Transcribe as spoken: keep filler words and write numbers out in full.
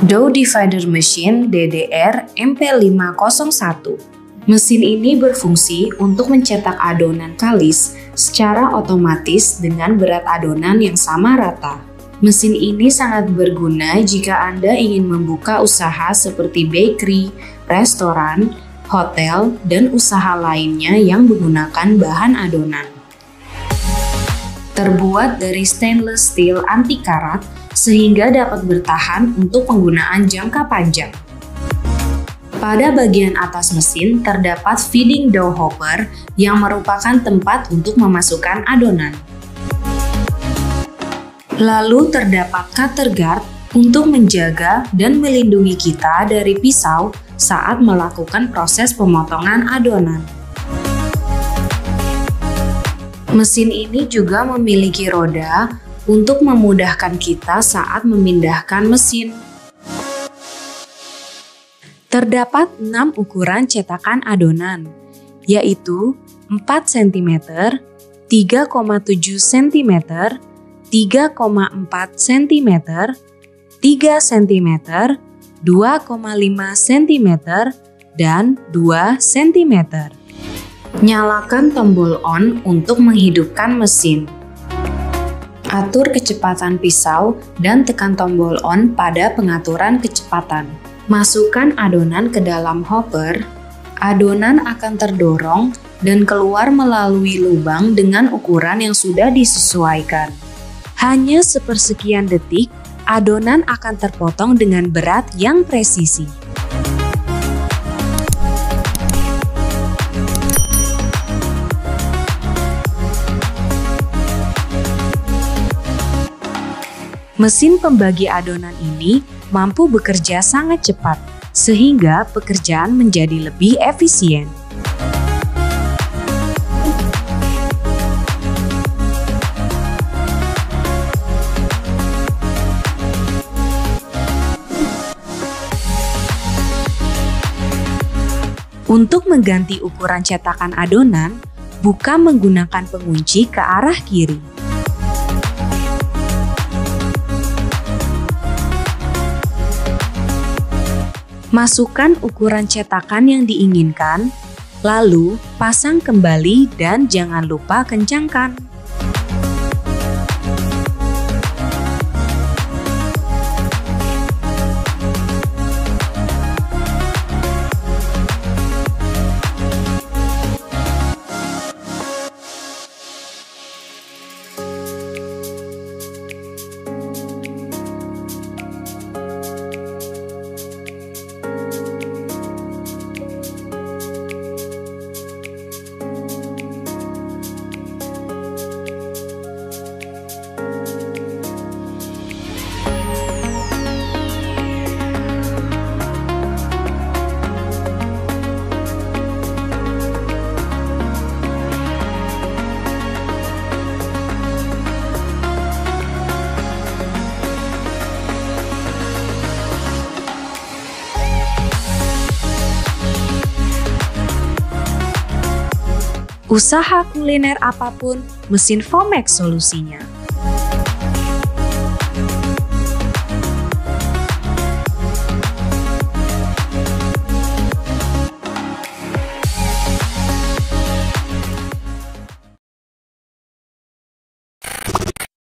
Dough Divider Machine D D R M P lima nol satu. Mesin ini berfungsi untuk mencetak adonan kalis secara otomatis dengan berat adonan yang sama rata. Mesin ini sangat berguna jika Anda ingin membuka usaha seperti bakery, restoran, hotel, dan usaha lainnya yang menggunakan bahan adonan. Terbuat dari stainless steel anti karat sehingga dapat bertahan untuk penggunaan jangka panjang. Pada bagian atas mesin terdapat feeding dough hopper yang merupakan tempat untuk memasukkan adonan. Lalu terdapat cutter guard untuk menjaga dan melindungi kita dari pisau saat melakukan proses pemotongan adonan. Mesin ini juga memiliki roda untuk memudahkan kita saat memindahkan mesin. Terdapat enam ukuran cetakan adonan, yaitu empat sentimeter, tiga koma tujuh sentimeter, tiga koma empat sentimeter, tiga sentimeter, dua koma lima sentimeter, dan dua sentimeter. Nyalakan tombol on untuk menghidupkan mesin. Atur kecepatan pisau dan tekan tombol on pada pengaturan kecepatan. Masukkan adonan ke dalam hopper. Adonan akan terdorong dan keluar melalui lubang dengan ukuran yang sudah disesuaikan. Hanya sepersekian detik, adonan akan terpotong dengan berat yang presisi. Mesin pembagi adonan ini mampu bekerja sangat cepat, sehingga pekerjaan menjadi lebih efisien. Untuk mengganti ukuran cetakan adonan, buka menggunakan pengunci ke arah kiri. Masukkan ukuran cetakan yang diinginkan, lalu pasang kembali dan jangan lupa kencangkan. Usaha kuliner apapun, mesin Fomex solusinya.